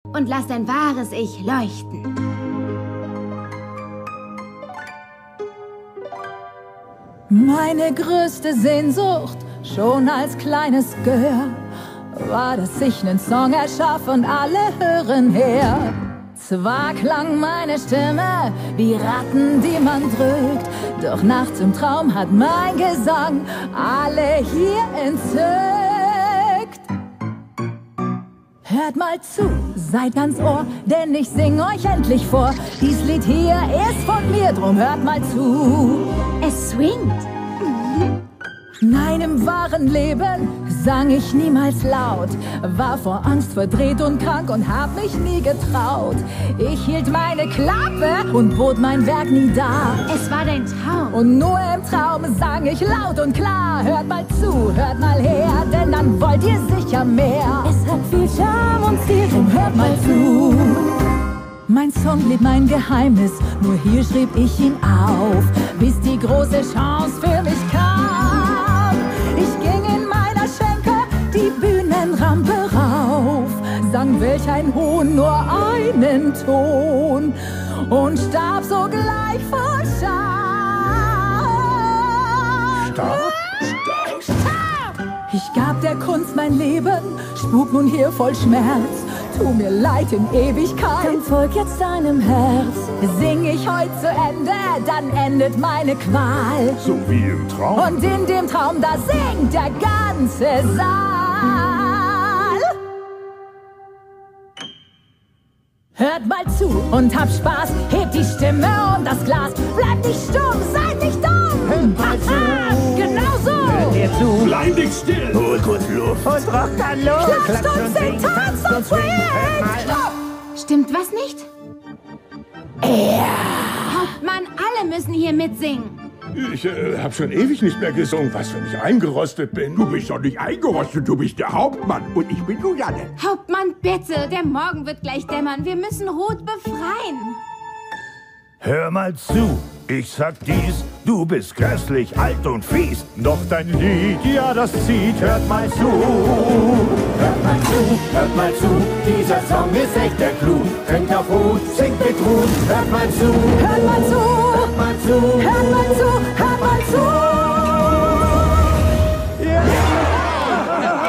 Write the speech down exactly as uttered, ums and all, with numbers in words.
und lass dein wahres Ich leuchten. Meine größte Sehnsucht, schon als kleines Gehör, war, dass ich nen Song erschaff und alle hören her. Zwar klang meine Stimme wie Ratten, die man drückt, doch nachts im Traum hat mein Gesang alle hier entzückt. Hört mal zu, seid ganz Ohr, denn ich sing euch endlich vor. Dies Lied hier ist von mir, drum hört mal zu. Es swingt. Nein, im wahren Leben sang ich niemals laut, war vor Angst verdreht und krank und hab mich nie getraut. Ich hielt meine Klappe und bot mein Werk nie dar. Es war dein Traum. Und nur im Traum sang ich laut und klar. Hört mal zu, hört mal her, denn dann wollt ihr sicher mehr. Es hat viel Charme und Stil, drum hört mal zu. Mein Song blieb mein Geheimnis, nur hier schrieb ich ihn auf, bis die große Chance für mich kam. Ich ging in meiner Schenke die Bühnenrampe rauf, sang welch ein Hohn nur einen Ton und starb sogleich vor Scham. Starb? Starb, starb! Ich gab der Kunst mein Leben, spuk nun hier voll Schmerz. Tu mir leid in Ewigkeit, dann folg jetzt deinem Herz. Sing ich heut zu Ende, dann endet meine Qual. So wie im Traum. Und in dem Traum, da singt der ganze Saal. Hört mal zu und habt Spaß, hebt die Stimme und das Glas. Bleibt nicht stumm, seid nicht dumm. Hört mal zu. Genau so. Hört ihr zu. Bleib nicht still. Hol kurz Luft. Und rock dann los. Klatscht und singt, tanzt und swingt. Stopp! Stimmt was nicht? Ja. Hauptmann, alle müssen hier mitsingen. Ich äh, hab schon ewig nicht mehr gesungen, was wenn ich eingerostet bin. Du bist doch nicht eingerostet, du bist der Hauptmann und ich bin Juliane. Hauptmann, bitte, der Morgen wird gleich dämmern. Wir müssen Ruth befreien. Hör mal zu, ich sag dies, du bist grässlich, alt und fies. Doch dein Lied, ja das zieht, hört mal zu. Hört mal zu, hört mal zu, dieser Song ist echt der Clou. Trinkt auf Ruth, singt mit Ruth, hört mal zu. Hört mal zu